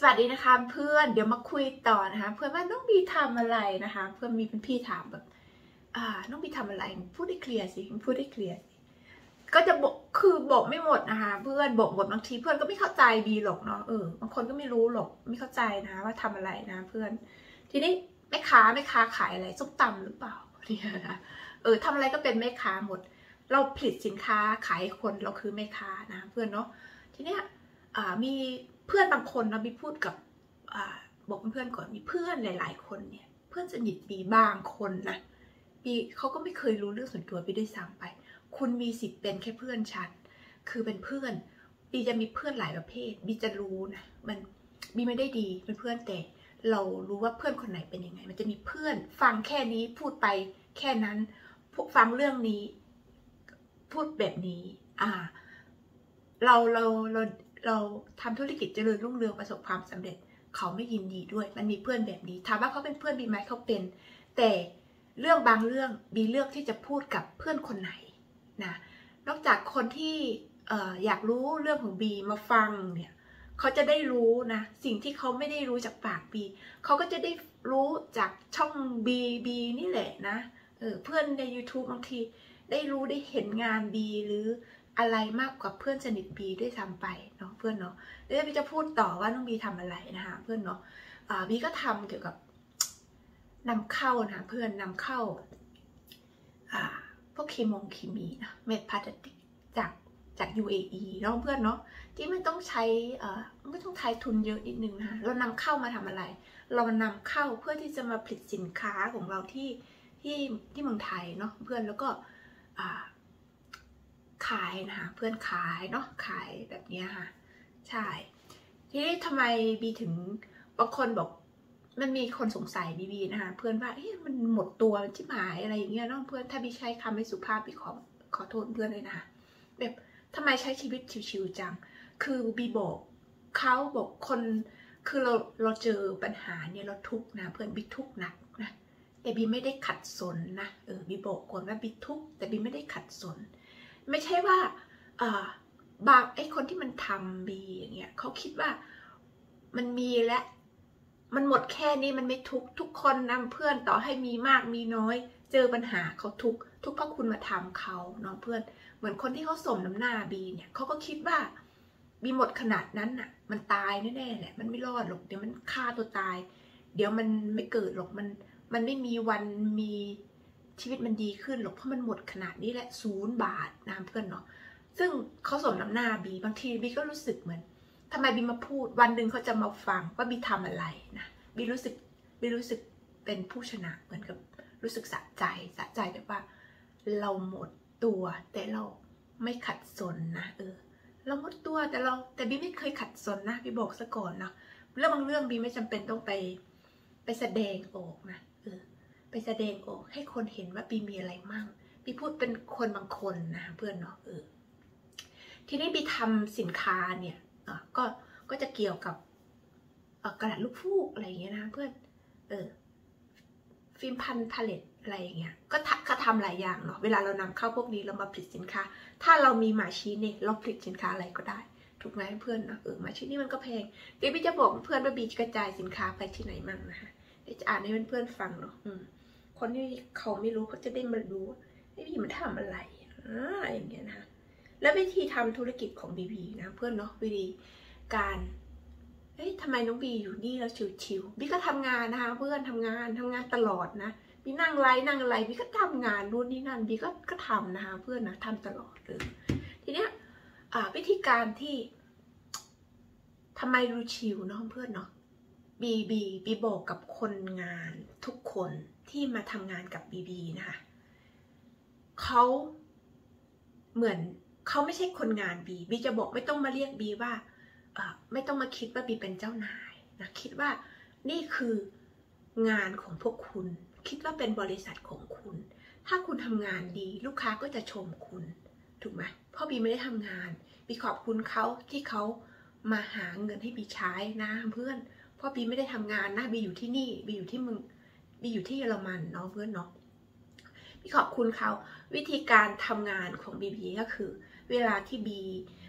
วัสดีนะคะเพื่อนเดี๋ยวมาคุยต่อนะคะเพื่อนว่าน้องบีทำอะไรนะคะเพื่อนมีเป็นพี่ถามแบบน้องบีทำอะไรพูดได้เคลียร์สิพูดได้เคลียร์ก็จะบอกคือบอกไม่หมดนะคะเพื่อนบอกหมดบางทีเพื่อนก็ไม่เข้าใจบีหรอกเนาะบางคนก็ไม่รู้หรอกไม่เข้าใจนะว่าทำอะไรนะเพื่อนทีนี้แม่ค้าขายอะไรส้มตำหรือเปล่าเนี่ยนะทำอะไรก็เป็นแม่ค้าหมดเราผลิตสินค้าขายคนเราคือแม่ค้านะเพื่อนเนาะทีเนี้ยมีเพื่อนบางคนนะบีพูดกับบอกเพื่อนก่อนมีเพื่อนหลายๆคนเนี่ยเพื่อนสนิทบีบางคนนะบีเขาก็ไม่เคยรู้เรื่องส่วนตัวบีด้วยซ้ำไปคุณมีสิทธิ์เป็นแค่เพื่อนฉันคือเป็นเพื่อนบีจะมีเพื่อนหลายประเภทบีจะรู้นะมันบีไม่ได้ดีเป็นเพื่อนแต่เรารู้ว่าเพื่อนคนไหนเป็นยังไงมันจะมีเพื่อนฟังแค่นี้พูดไปแค่นั้นฟังเรื่องนี้พูดแบบนี้เราทำธุรกิจเจริญรุ่งเรืองประสบความสำเร็จเขาไม่ยินดีด้วยมันมีเพื่อนแบบนี้ถามว่าเขาเป็นเพื่อนบีไหมเขาเป็นแต่เรื่องบางเรื่องบีเลือกที่จะพูดกับเพื่อนคนไหนนะนอกจากคนที่อยากรู้เรื่องของบีมาฟังเนี่ยเขาจะได้รู้นะสิ่งที่เขาไม่ได้รู้จากปากบีเขาก็จะได้รู้จากช่องบีนี่แหละนะเพื่อนใน YouTube บางทีได้รู้ได้เห็นงานบีหรืออะไรมากกว่าเพื่อนสนิทบีด้วยซ้ำไปเนาะเพื่อนเนาะแล้วบีจะพูดต่อว่าน้องบีทำอะไรนะคะเพื่อนเนาะบีก็ทำเกี่ยวกับนำเข้านะเพื่อนนำเข้าพวกเคมีนะเม็ดพลาสติกจาก UAE เนาะเพื่อนเนาะที่ไม่ต้องใช้ไม่ต้องใช้ทุนเยอะนิดนึงนะเรานำเข้ามาทำอะไรเรานำเข้าเพื่อที่จะมาผลิตสินค้าของเราที่เมืองไทยเนาะเพื่อนแล้วก็ขายนะคะเพื่อนขายเนาะขายแบบนี้ค่ะใช่ทีนี้ทำไมบีถึงบางคนบอกมันมีคนสงสัยบีนะคะเพื่อนว่ามันหมดตัวชิบหายอะไรอย่างเงี้ยเนาะเพื่อนถ้าบีใช้คำไม่สุภาพบีขอโทษเพื่อนเลยนะคะแบบทำไมใช้ชีวิตชิวๆจังคือบีบอกเขาบอกคนคือเราเจอปัญหาเนี่ยเราทุกข์นะเพื่อนบีทุกข์หนักนะแต่บีไม่ได้ขัดสนนะบีบอกก่อนว่าบีทุกข์แต่บีไม่ได้ขัดสนไม่ใช่ว่าบางคนที่มันทำบีอย่างเงี้ยเขาคิดว่ามันมีและมันหมดแค่นี้มันไม่ทุกคนนะเพื่อนต่อให้มีมากมีน้อยเจอปัญหาเขาทุกเพราะคุณมาทำเขาเนาะเพื่อนเหมือนคนที่เขาสมน้ำหน้าบีเนี่ยเขาก็คิดว่าบีหมดขนาดนั้นน่ะมันตายแน่ๆแหละมันไม่รอดหรอกเดี๋ยวมันฆ่าตัวตายเดี๋ยวมันไม่เกิดหรอกมันไม่มีวันมีชีวิตมันดีขึ้นหรอกเพราะมันหมดขนาดนี้แหละ0 บาทนะเพื่อนเนาะซึ่งเขาสมน้ำหน้าบีบางทีบีก็รู้สึกเหมือนทำไมบีมาพูดวันหนึ่งเขาจะมาฟังว่าบีทำอะไรนะบีรู้สึกเป็นผู้ชนะเหมือนกับรู้สึกสะใจแบบว่าเราหมดตัวแต่เราไม่ขัดสนนะเราหมดตัวแต่บีไม่เคยขัดสนนะบีบอกซะก่อนนะเรื่องบางเรื่องบีไม่จำเป็นต้องไปแสดงออกนะไปแสดงออกให้คนเห็นว่าบีมีอะไรมั่งบีพูดเป็นคนบางคนนะเพื่อนเนาะทีนี้บีทำสินค้าเนี่ยก็จะเกี่ยวกับกระดาษลูกฟูกอะไรอย่างเงี้ยนะเพื่อนฟิล์มพันพาเลตอะไรอย่างเงี้ยก็ทำหลายอย่างเนาะเวลาเรานำเข้าพวกนี้เรามาผลิตสินค้าถ้าเรามีมาชีนเนี่ยเราผลิตสินค้าอะไรก็ได้ถูกไหมเพื่อนนะมาชีนนี่มันก็แพงบีจะบอกเพื่อนว่าบีกระจายสินค้าไปที่ไหนมั่งนะคะจะอ่านให้เพื่อนๆฟังเนาะคนที่เขาไม่รู้เขาจะได้มารู้บีมันทำอะไรอย่างเงี้ยนะแล้ววิธีทำธุรกิจของบีนะเพื่อนเนาะวิธีการทำไมน้องบีอยู่นี่แล้วชิวๆบีก็ทำงานนะคะเพื่อนทำงานตลอดนะบีนั่งอะไรบีก็ทำงานนู่นนี่นั่นบีก็ทำนะคะเพื่อนนะทำตลอดเลยทีเนี้ยวิธีการที่ทำไมรู้ชิวเนาะเพื่อนเนาะบีบอกกับคนงานทุกคนที่มาทำงานกับบีนะคะเขาเหมือนเขาไม่ใช่คนงานบีจะบอกไม่ต้องมาเรียกบีว่าไม่ต้องมาคิดว่าบีเป็นเจ้านายนะคิดว่านี่คืองานของพวกคุณคิดว่าเป็นบริษัทของคุณถ้าคุณทำงานดีลูกค้าก็จะชมคุณถูกไหมเพราะบีไม่ได้ทำงานบีขอบคุณเขาที่เขามาหาเงินให้บีใช้นะเพื่อนเพราะบีไม่ได้ทำงานนะบีอยู่ที่นี่บีอยู่ที่เมืองบีอยู่ที่เยอรมันเนาะเพื่อนเนาะบีขอบคุณเขาวิธีการทำงานของบีก็คือเวลาที่บี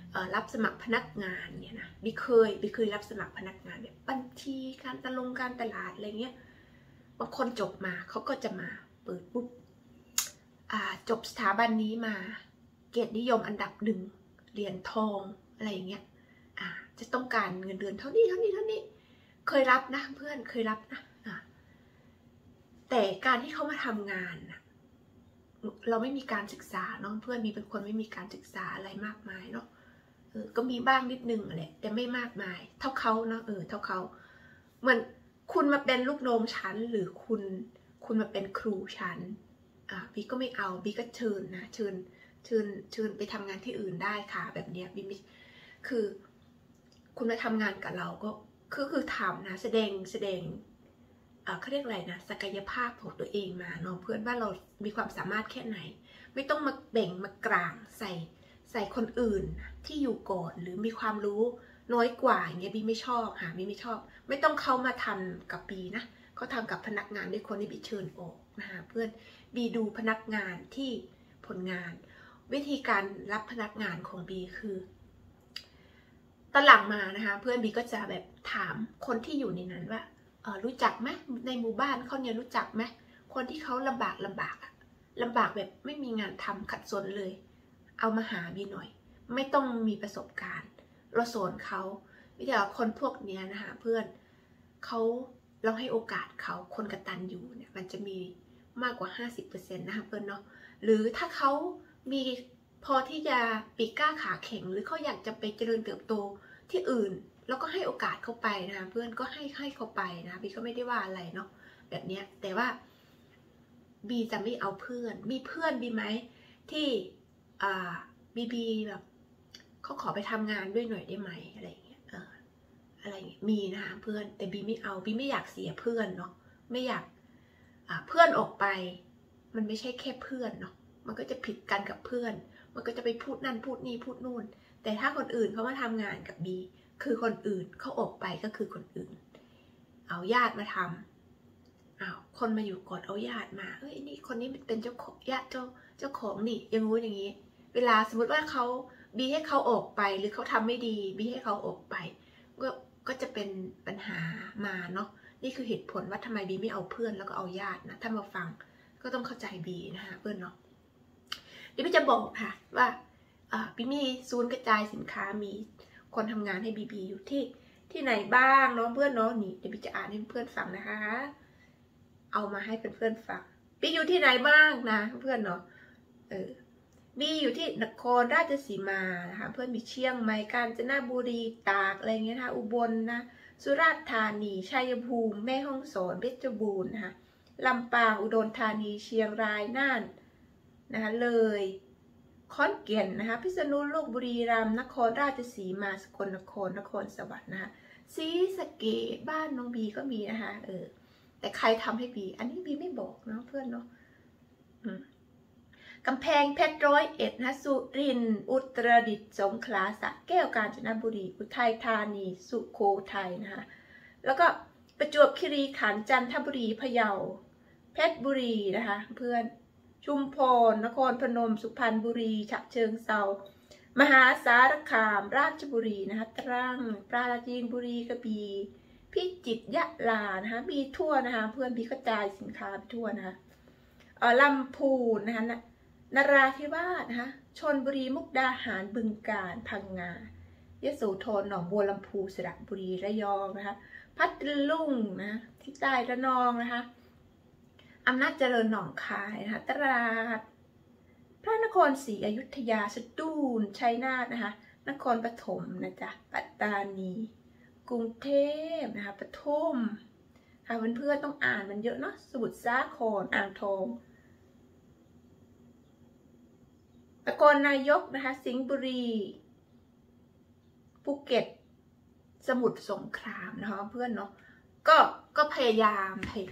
รับสมัครพนักงานเนี่ยนะบีเคยรับสมัครพนักงานแบบบัญชีการตลาดอะไรเงี้ยบางคนจบมาเขาก็จะมาเปิดปุ๊บจบสถาบันนี้มาเกียรตินิยมอันดับ1เหรียญทองอะไรอย่างเงี้ยจะต้องการเงินเดือนเท่านี้เคยรับนะเพื่อนเคยรับนะแต่การที่เขามาทำงานเราไม่มีการศึกษาเนาะเพื่อนมีเป็นคนไม่มีการศึกษาอะไรมากมายเนาะก็มีบ้างนิดนึงแหละแต่ไม่มากมายเท่าเขาเนาะเท่าเขาเหมือนคุณมาเป็นลูกน้องฉันหรือคุณมาเป็นครูฉันบีก็ไม่เอาบีก็เชิญนะเชิญไปทำงานที่อื่นได้ค่ะแบบเนี้ยบีไม่คือคุณมาทำงานกับเราก็คือทำนะแสดงเขาเรียกอะไรนะศักยภาพของตัวเองมาเนาะเพื่อนว่าเรามีความสามารถแค่ไหนไม่ต้องมาเบ่งมากลางใส่คนอื่นที่อยู่ก่อนหรือมีความรู้น้อยกว่าอย่างเงี้ยบีไม่ชอบบีไม่ชอบไม่ต้องเขามาทำกับบีนะเขาทำกับพนักงานด้วยคนที่บีเชิญออกนะคะเพื่อนบีดูพนักงานที่ผลงานวิธีการรับพนักงานของบีคือตอนหลังมานะคะเพื่อนบีก็จะแบบถามคนที่อยู่ในนั้นว่ารู้จักไหมในหมู่บ้านเขาเนี่ยรู้จักไหมคนที่เขาลำบากแบบไม่มีงานทำขัดสนเลยเอามาหาบีหน่อยไม่ต้องมีประสบการณ์เราสอนเขาวิธีคนพวกนี้นะคะเพื่อนเราให้โอกาสเขาคนกตัญญูเนี่ยมันจะมีมากกว่า 50% นะคะเพื่อนเนาะหรือถ้าเขามีพอที่จะปีกกล้าขาแข็งหรือเขาอยากจะไปเจริญเติบโตที่อื่นแล้วก็ให้โอกาสเขาไปนะคะเพื่อนก็ให้เขาไปนะบีก็ไม่ได้ว่าอะไรเนาะแบบเนี้ยแต่ว่าบีจะไม่เอาเพื่อนมีเพื่อนบีไหมที่บีแบบเขาขอไปทำงานด้วยหน่อยได้ไหมอะไรอย่างเงี้ยอะไรอย่างเงี้ยมีนะคะเพื่อนแต่บีไม่เอาบีไม่อยากเสียเพื่อนเนาะไม่อยากเพื่อนออกไปมันไม่ใช่แค่เพื่อนเนาะมันก็จะผิดกันกับเพื่อนมันก็จะไปพูดนั่นพูดนี่พูดนู่นแต่ถ้าคนอื่นเขามาทำงานกับบีคือคนอื่นเขาออกไปก็คือคนอื่นเอาญาติมาทำคนมาอยู่ก่อนเอาญาติมานี่คนนี้เป็นเจ้าของญาติเจ้าของนี่อย่างงู้นอย่างนี้เวลาสมมติว่าเขาบีให้เขาออกไปหรือเขาทำไม่ดีบีให้เขาออกไปก็จะเป็นปัญหามาเนาะนี่คือเหตุผลว่าทำไมบีไม่เอาเพื่อนแล้วก็เอาญาตินะถ้ามาฟังก็ต้องเข้าใจบีนะคะเพื่อนเนาะบีจะบอกค่ะว่าบีมีศูนย์กระจายสินค้ามีคนทำงานให้บีอยู่ที่ไหนบ้างเนาะเพื่อนเนาะนี่เดี๋ยวบีจะอ่านให้เพื่อนฟังนะคะเอามาให้เพื่อนฟังบีอยู่ที่ไหนบ้างนะเพื่อนเนาะบีอยู่ที่นครราชสีมานะคะเพื่อนมีเชียงใหม่กาญจนบุรีตากอะไรเงี้ยนะคะอุบลนะสุราษฎร์ธานีชัยภูมิแม่ฮ่องสอนเพชรบูรณ์นะคะลำปางอุดรธานีเชียงรายน่านนะคะเลยขอนแก่นนะคะพิษณุโลกบุรีรัมย์นครราชสีมาสกลนครนครสวรรค์นะคะศรีสะเกษบ้านน้องบีก็มีนะคะแต่ใครทำให้บีอันนี้บีไม่บอกเนาะเพื่อนเนาะกำแพงเพชร101นะสุรินทร์อุตรดิตถ์สงขลาสระแก้วกาญจนบุรีอุทัยธานีสุโขทัยนะคะแล้วก็ประจวบคีรีขันธ์จันทบุรีพะเยาเพชรบุรีนะคะเพื่อนชุมพรนครพนมสุพรรณบุรีฉะเชิงเทรามหาสารคามราชบุรีนะคะตรังปราจีนบุรีกระบี่พิจิตรยะลานะคะมีทั่วนะคะเพื่อนบีกระจายสินค้าไปทั่วนะคะลำพูนนะคะนราธิวาสนะคะชลบุรีมุกดาหารบึงกาฬพังงายโสธรหนองบัวลำพูสระบุรีระยองนะคะพัทลุงนะที่ใต้ระนองนะคะอำนาจเจริญหนองคายนะคะตราดพระนครศรีอยุธยาสตูลชัยนาทนะคะนครปฐมนะจ๊ะปัตตานีกรุงเทพนะคะปทุมค่ะเพื่อนๆต้องอ่านมันเยอะเนาะสมุทรสาครอ่างทองนครนายกนะคะสิงห์บุรีภูเก็ตสมุทรสงครามนะคะเพื่อนเนาะก็พยายาม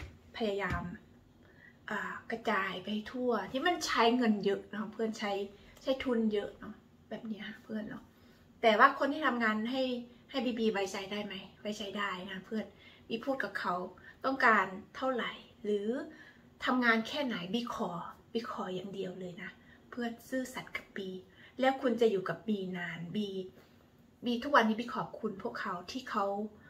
กระจายไปทั่วที่มันใช้เงินเยอะเนาะเพื่อนใช้ทุนเยอะเนาะแบบนี้เพื่อนเนาะแต่ว่าคนที่ทำงานให้บีไว้ใจได้ไหมไว้ใจได้นะเพื่อนบีพูดกับเขาต้องการเท่าไหร่หรือทำงานแค่ไหนบีขออย่างเดียวเลยนะเพื่อนซื่อสัตย์กับบีแล้วคุณจะอยู่กับบีนานบีทุกวันนี้บีขอบคุณพวกเขาที่เขา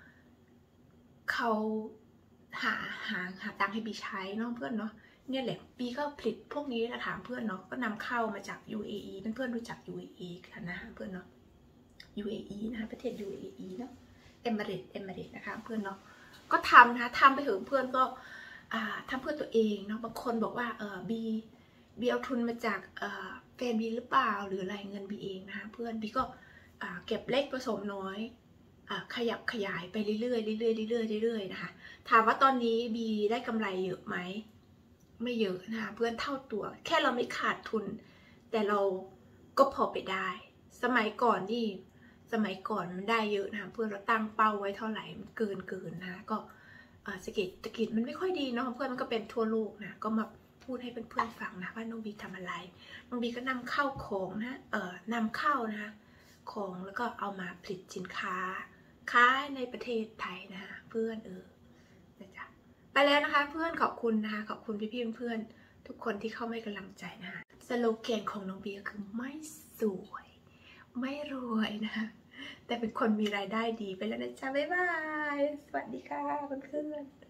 หาตังค์ให้บีใช้เนาะเพื่อนเนาะเนี่ยแหละบีก็ผลิตพวกนี้นะถามเพื่อนเนาะก็นำเข้ามาจาก UAE เพื่อนรู้จัก UAE กันนะเพื่อนเนาะ UAE นะคะประเทศ UAE เนาะเอมิเรตนะคะเพื่อนเนาะก็ทำนะทำไปเถอะเพื่อนก็ทำเพื่อตัวเองเนาะบางคนบอกว่าบีเอาทุนมาจากแฟนบีหรือเปล่าหรืออะไรเงินบีเองนะคะเพื่อนบีก็เก็บเล็กผสมน้อยขยับขยายไปเรื่อยๆนะคะถามว่าตอนนี้บีได้กำไรเยอะไหมไม่เยอะนะคะเพื่อนเท่าตัวแค่เราไม่ขาดทุนแต่เราก็พอไปได้สมัยก่อนมันได้เยอะนะคะเพื่อนเราตั้งเป้าไว้เท่าไหร่มันเกินนะก็เศรษฐกิจมันไม่ค่อยดีเนาะเพื่อนมันก็เป็นทั่วโลกนะก็มาพูดให้เพื่อนๆฟังนะว่าน้องบีทำอะไรน้องบีก็นำเข้าของนะนำเข้านะคะของแล้วก็เอามาผลิตสินค้าขายในประเทศไทยนะคะเพื่อนนะจ๊ะไปแล้วนะคะเพื่อนขอบคุณนะคะขอบคุณพี่เพื่อนทุกคนที่เข้าให้กำลังใจนะคะสโลแกนของน้องบีก็คือไม่สวยไม่รวยนะคะแต่เป็นคนมีรายได้ดีไปแล้วนะจ๊ะบ๊ายบายสวัสดีค่ะเพื่อนๆ